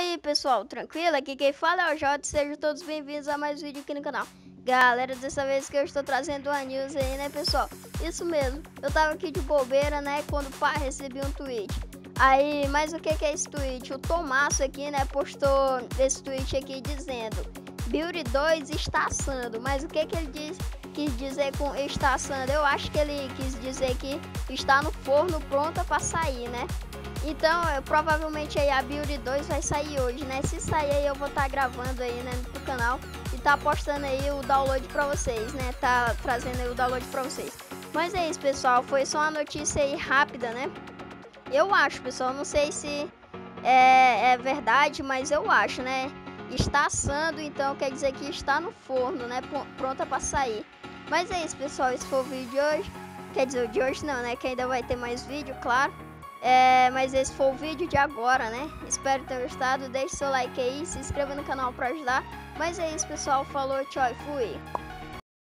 aí pessoal, tranquilo? Aqui quem fala é o Jota, sejam todos bem-vindos a mais um vídeo aqui no canal. Galera, dessa vez que eu estou trazendo uma news aí, né pessoal? Isso mesmo, eu tava aqui de bobeira, né, quando pá, recebi um tweet. Aí, mas o que é esse tweet? O Tomasso aqui, né, postou esse tweet aqui dizendo Beauty 2 está assando, mas o que ele quis dizer com está assando? Eu acho que ele quis dizer que está no forno pronta para sair, né? Então, provavelmente aí a Beauty 2 vai sair hoje, né? Se sair aí eu vou estar gravando aí, né, no canal e tá postando aí o download pra vocês, né? Tá trazendo aí o download pra vocês. Mas é isso, pessoal, foi só uma notícia aí rápida, né? Eu acho, pessoal, não sei se é verdade, mas eu acho, né? Está assando, então quer dizer que está no forno, né? Pronta pra sair. Mas é isso, pessoal, esse foi o vídeo de hoje. Quer dizer, o de hoje não, né? Que ainda vai ter mais vídeo, claro. Mas esse foi o vídeo de agora, né? Espero ter gostado. Deixe seu like aí, se inscreva no canal pra ajudar. Mas é isso, pessoal. Falou, tchau e fui!